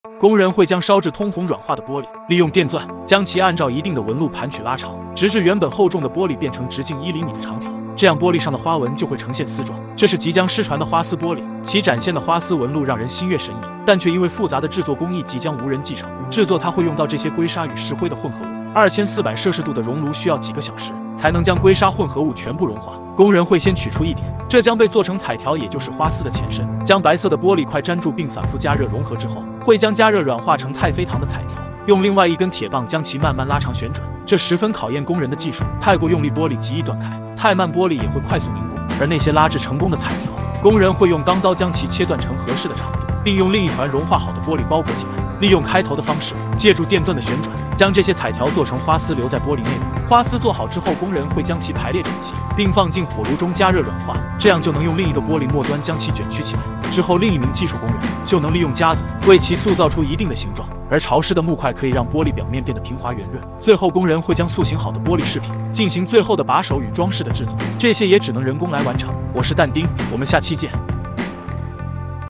工人会将烧至通红软化的玻璃，利用电钻将其按照一定的纹路盘曲拉长，直至原本厚重的玻璃变成直径1厘米的长条。这样玻璃上的花纹就会呈现丝状。这是即将失传的花丝玻璃，其展现的花丝纹路让人心悦神怡，但却因为复杂的制作工艺即将无人继承。制作它会用到这些硅砂与石灰的混合物，2400摄氏度的熔炉需要几个小时才能将硅砂混合物全部融化。工人会先取出一点，这将被做成彩条，也就是花丝的前身。将白色的玻璃块粘住并反复加热融合之后，会将加热软化成太妃糖的彩条，用另外一根铁棒将其慢慢拉长旋转，这十分考验工人的技术。太过用力，玻璃极易断开；太慢，玻璃也会快速凝固。而那些拉制成功的彩条，工人会用钢刀将其切断成合适的长度，并用另一团融化好的玻璃包裹起来。利用开头的方式，借助电钻的旋转，将这些彩条做成花丝，留在玻璃内部。花丝做好之后，工人会将其排列整齐，并放进火炉中加热软化，这样就能用另一个玻璃末端将其卷曲起来。之后，另一名技术工人就能利用夹子为其塑造出一定的形状。而潮湿的木块可以让玻璃表面变得平滑圆润。最后，工人会将塑形好的玻璃饰品进行最后的把手与装饰的制作，这些也只能人工来完成。我是但丁，我们下期见。